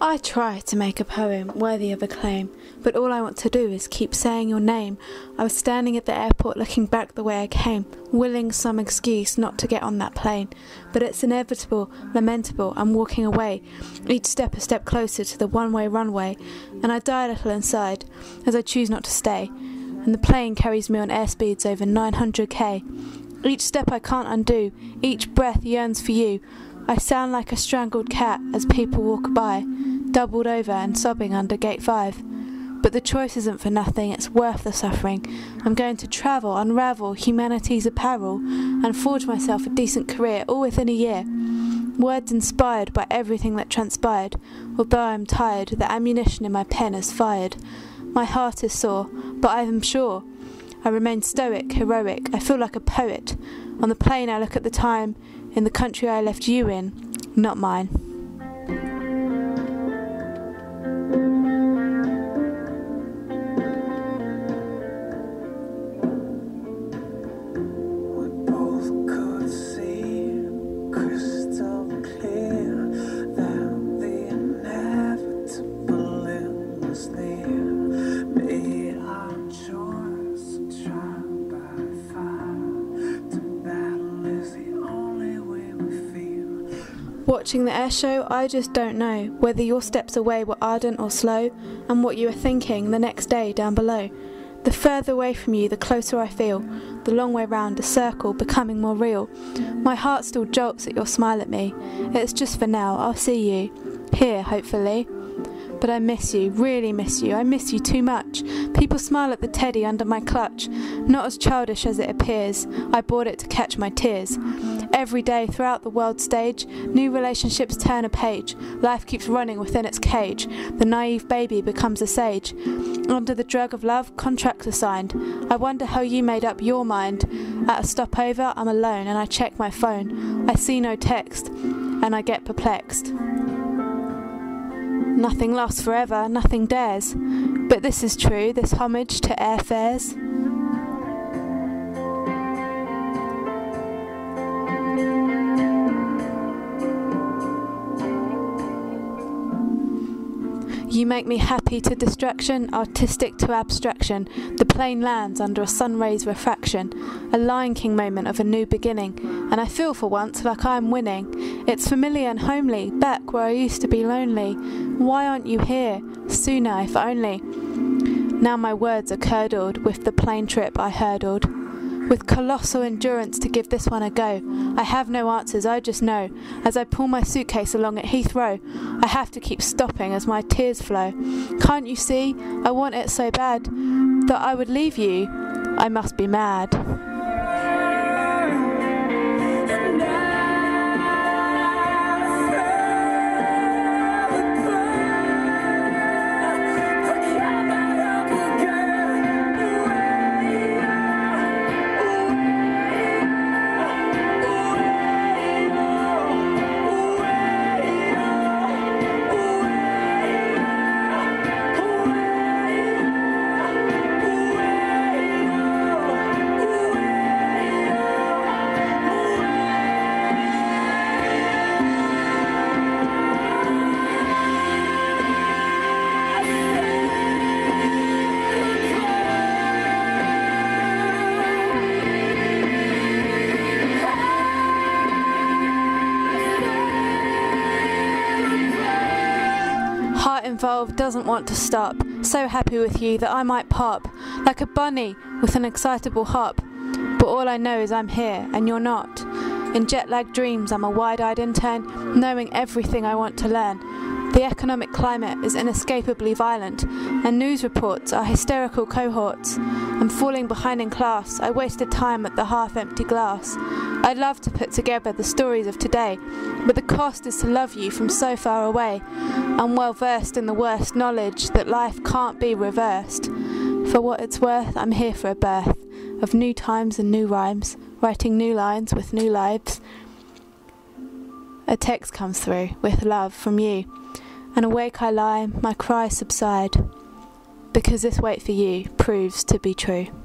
I try to make a poem worthy of acclaim, but all I want to do is keep saying your name. I was standing at the airport looking back the way I came, willing some excuse not to get on that plane. But it's inevitable, lamentable, I'm walking away, each step a step closer to the one-way runway, and I die a little inside, as I choose not to stay, and the plane carries me on airspeeds over 900k. Each step I can't undo, each breath yearns for you. I sound like a strangled cat as people walk by, doubled over and sobbing under gate 5. But the choice isn't for nothing, it's worth the suffering. I'm going to travel, unravel humanity's apparel, and forge myself a decent career, all within a year. Words inspired by everything that transpired, although I'm tired, the ammunition in my pen is fired. My heart is sore, but I am sure. I remain stoic, heroic, I feel like a poet. On the plane I look at the time, in the country I left you in, not mine. Watching the air show, I just don't know whether your steps away were ardent or slow, and what you were thinking the next day down below. The further away from you, the closer I feel, the long way round, a circle, becoming more real. My heart still jolts at your smile at me. It's just for now, I'll see you, here, hopefully. But I miss you, really miss you, I miss you too much. People smile at the teddy under my clutch, not as childish as it appears. I bought it to catch my tears. Every day throughout the world stage, new relationships turn a page. Life keeps running within its cage. The naive baby becomes a sage. Under the drug of love, contracts are signed. I wonder how you made up your mind. At a stopover, I'm alone and I check my phone. I see no text and I get perplexed. Nothing lasts forever, nothing dares. But this is true, this homage to airfares. You make me happy to distraction, artistic to abstraction. The plane lands under a sun ray's refraction, a Lion King moment of a new beginning, and I feel for once like I am winning. It's familiar and homely, back where I used to be lonely. Why aren't you here? Sooner, if only. Now my words are curdled with the plane trip I hurdled. With colossal endurance to give this one a go. I have no answers, I just know. As I pull my suitcase along at Heathrow, I have to keep stopping as my tears flow. Can't you see? I want it so bad that I would leave you. I must be mad. Heart involved, doesn't want to stop. So happy with you that I might pop like a bunny with an excitable hop. But all I know is I'm here and you're not. In jet-lagged dreams I'm a wide-eyed intern, knowing everything I want to learn. The economic climate is inescapably violent, and news reports are hysterical cohorts. I'm falling behind in class, I wasted time at the half-empty glass. I'd love to put together the stories of today, but the cost is to love you from so far away. I'm well versed in the worst knowledge that life can't be reversed. For what it's worth, I'm here for a birth of new times and new rhymes, writing new lines with new lives. A text comes through with love from you, and awake I lie, my cries subside, because this wait for you proves to be true.